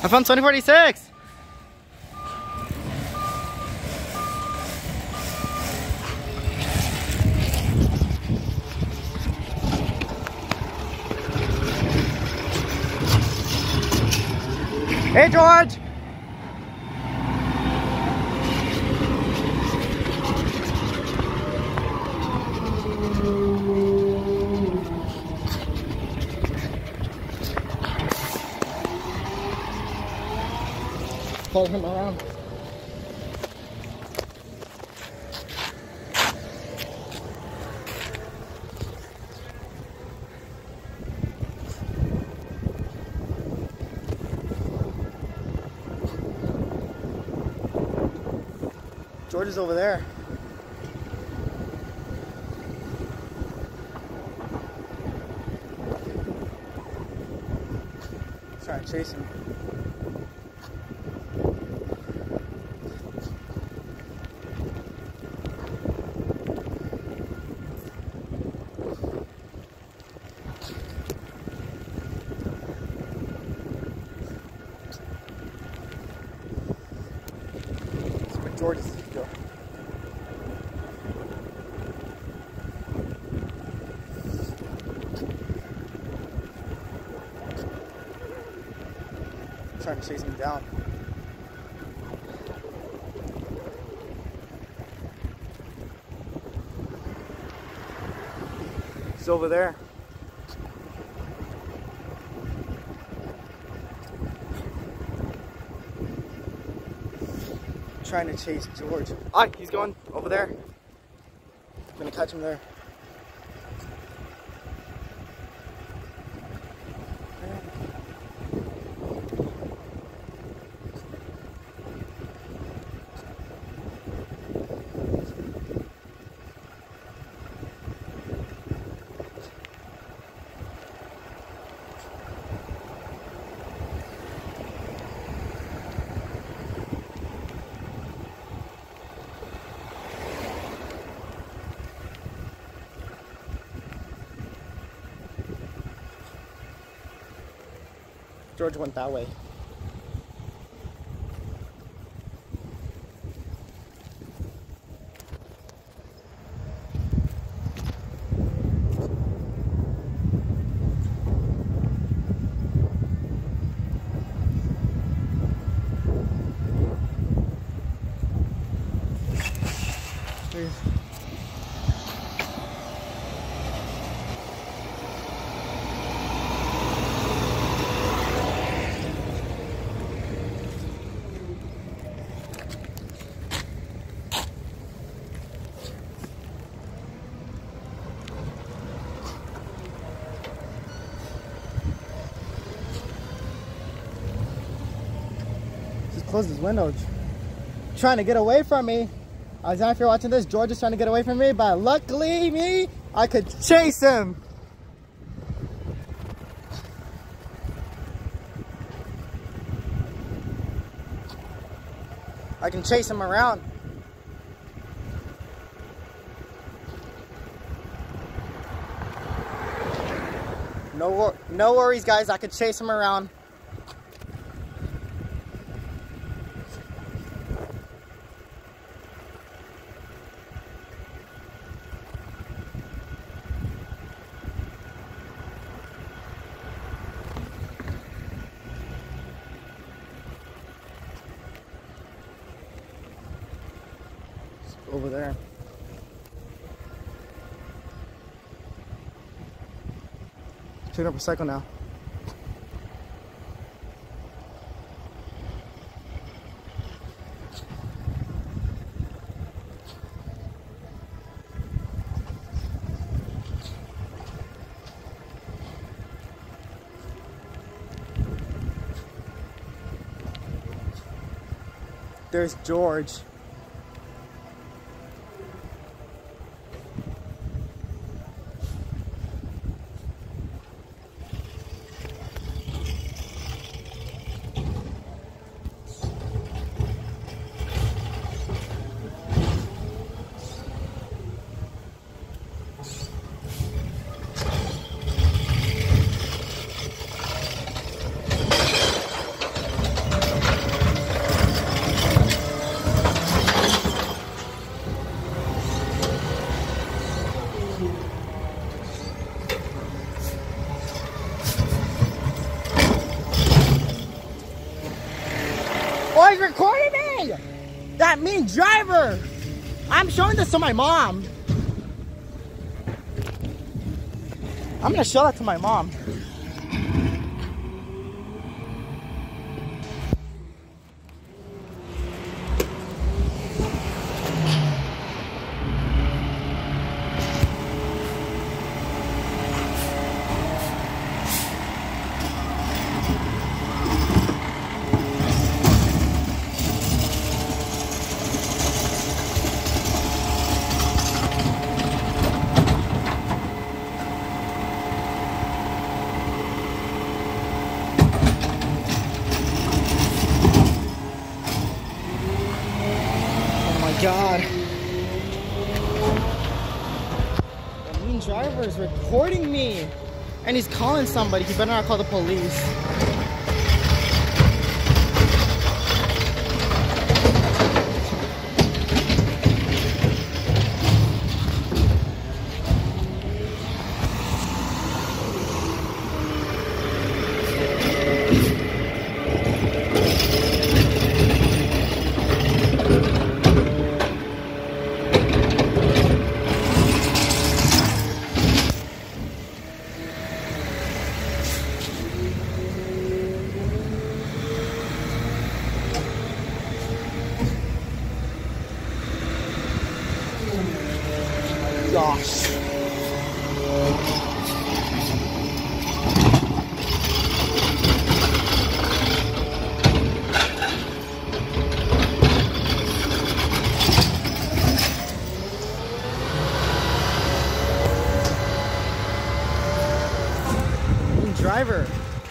I found 2046. Hey, George. Follow him around. George is over there. Trying to chase him. George is go. Trying to chase him down. He's over there. Trying to chase George. Ah, he's going over there. I'm gonna catch him there. George went that way. Please. Close his window. Trying to get away from me. I was not if you're watching this. George is trying to get away from me, but luckily I could chase him. I can chase him around. No worries, guys. I could chase him around. Over there. Turn up a cycle now. There's George. that mean driver. I'm showing this to my mom. I'm gonna show that to my mom. God. The mean driver is recording me. And he's calling somebody. He better not call the police. Gosh. Driver.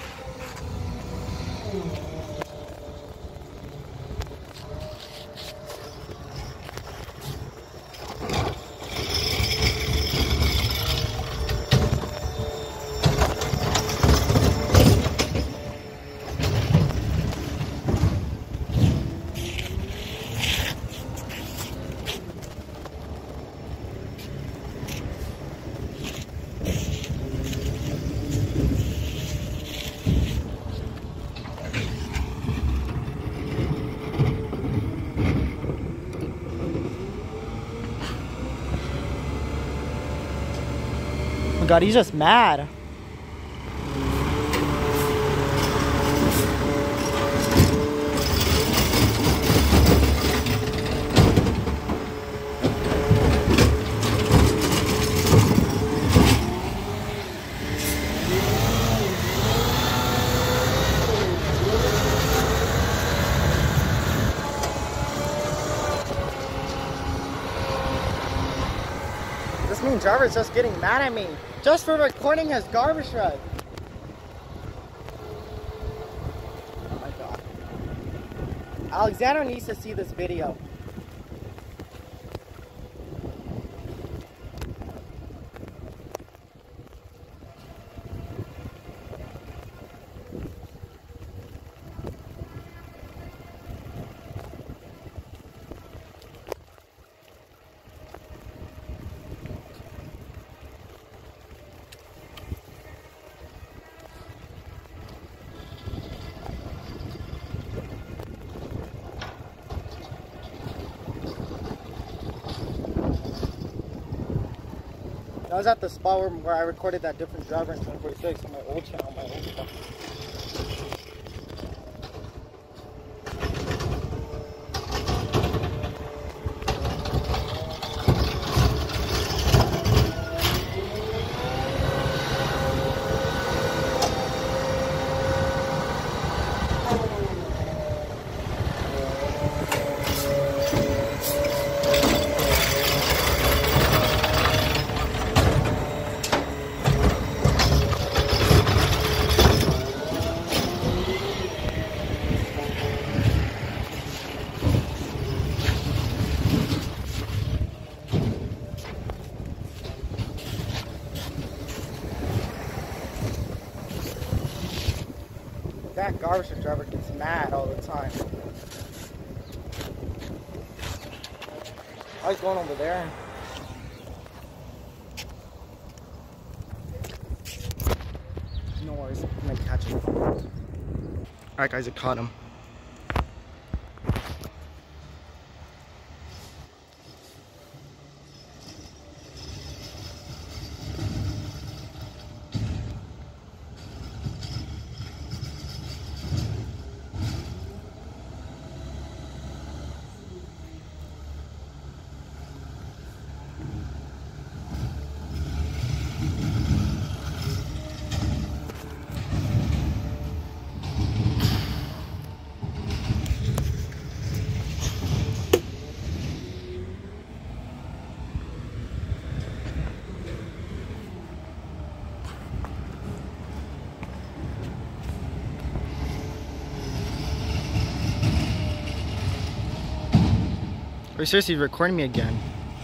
Oh God, he's just mad. This mean driver's just getting mad at me. Just for recording his garbage truck. Oh my God. Alexander needs to see this video. I was at the spot where I recorded that different driver in 2046 on my old channel, my old stuff. That garbage truck driver gets mad all the time. Oh, he's going over there. No worries, I'm gonna catch him. Alright guys, I caught him. Are you seriously recording me again?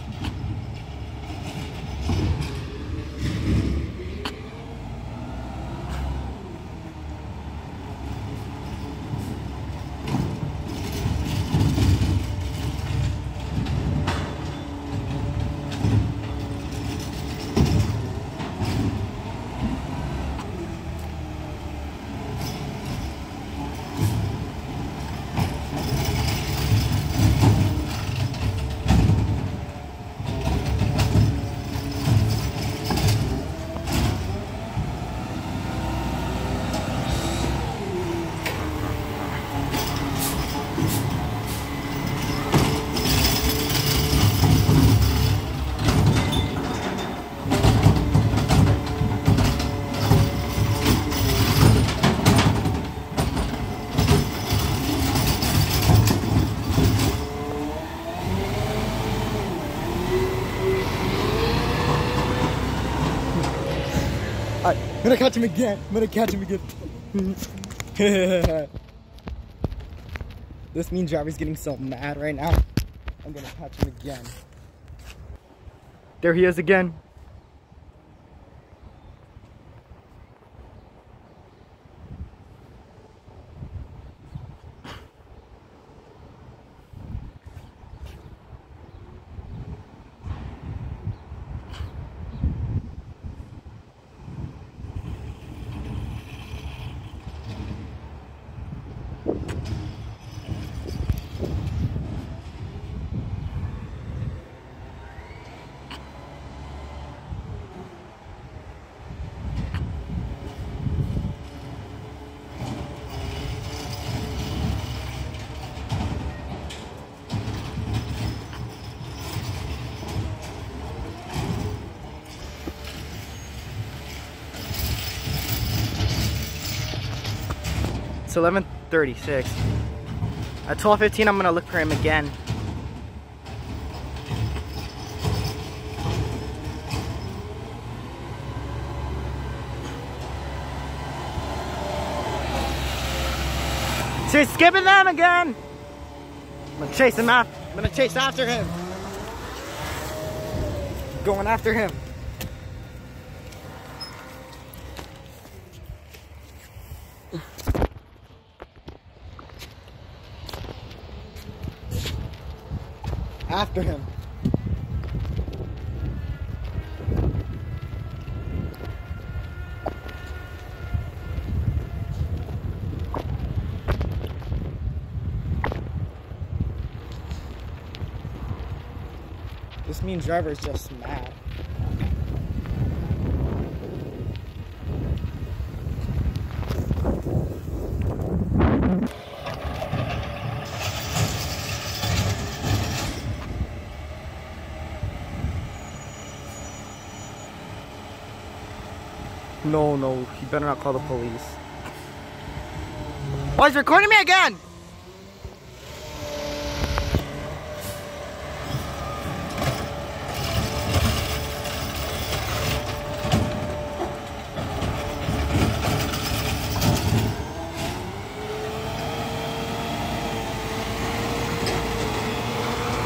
Alright, I'm gonna catch him again. This mean driver's getting so mad right now. I'm gonna catch him again. There he is again. It's 11:36. At 12:15, I'm gonna look for him again. She's skipping them again. I'm gonna chase him out. I'm gonna chase after him. Going after him. After him. This mean driver is just mad. No, he better not call the police. Oh, he's recording me again!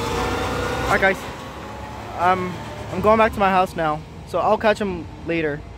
Alright guys, I'm going back to my house now, so I'll catch him later.